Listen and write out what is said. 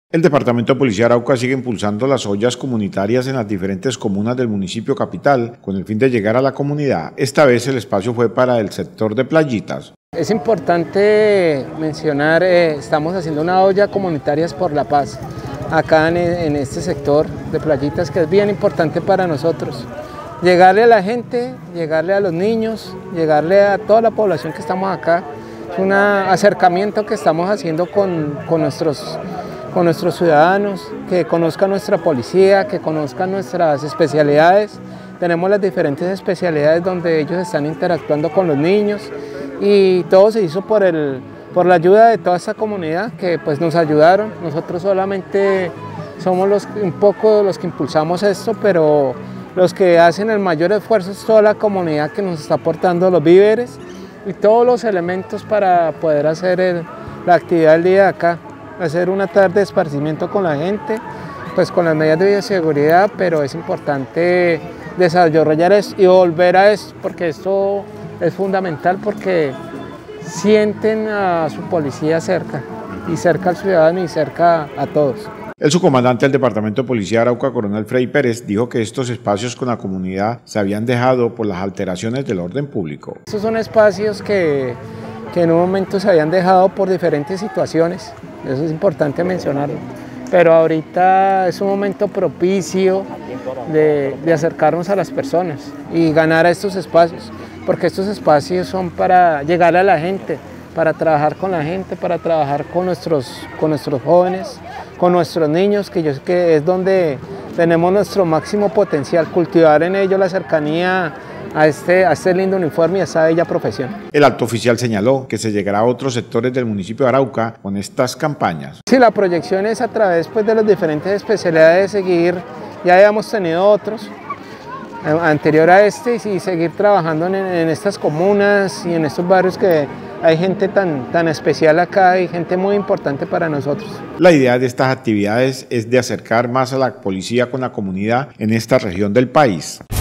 El Departamento de Policía de Arauca sigue impulsando las ollas comunitarias en las diferentes comunas del municipio capital con el fin de llegar a la comunidad. Esta vez el espacio fue para el sector de Playitas. Es importante mencionar, estamos haciendo una olla comunitarias por la paz acá en este sector de Playitas, que es bien importante para nosotros. Llegarle a la gente, llegarle a los niños, llegarle a toda la población que estamos acá. Es un acercamiento que estamos haciendo con nuestros ciudadanos, que conozcan nuestra policía, que conozcan nuestras especialidades. Tenemos las diferentes especialidades donde ellos están interactuando con los niños y todo se hizo por la ayuda de toda esta comunidad que pues nos ayudaron. Nosotros solamente somos un poco los que impulsamos esto, pero los que hacen el mayor esfuerzo es toda la comunidad que nos está aportando los víveres y todos los elementos para poder hacer la actividad del día de acá. Hacer una tarde de esparcimiento con la gente, pues con las medidas de bioseguridad, pero es importante desarrollar esto y volver a esto, porque esto es fundamental, porque sienten a su policía cerca, y cerca al ciudadano y cerca a todos. El subcomandante del Departamento de Policía de Arauca, coronel Freddy Pérez, dijo que estos espacios con la comunidad se habían dejado por las alteraciones del orden público. Estos son espacios que en un momento se habían dejado por diferentes situaciones, eso es importante mencionarlo, pero ahorita es un momento propicio de acercarnos a las personas y ganar a estos espacios, porque estos espacios son para llegar a la gente, para trabajar con la gente, para trabajar con nuestros jóvenes, con nuestros niños, que es donde tenemos nuestro máximo potencial, cultivar en ellos la cercanía a este lindo uniforme y a esta bella profesión. El alto oficial señaló que se llegará a otros sectores del municipio de Arauca con estas campañas. Sí, la proyección es a través de las diferentes especialidades de seguir, ya habíamos tenido otros anterior a este, y seguir trabajando en estas comunas y en estos barrios que hay gente tan especial acá y gente muy importante para nosotros. La idea de estas actividades es de acercar más a la policía con la comunidad en esta región del país.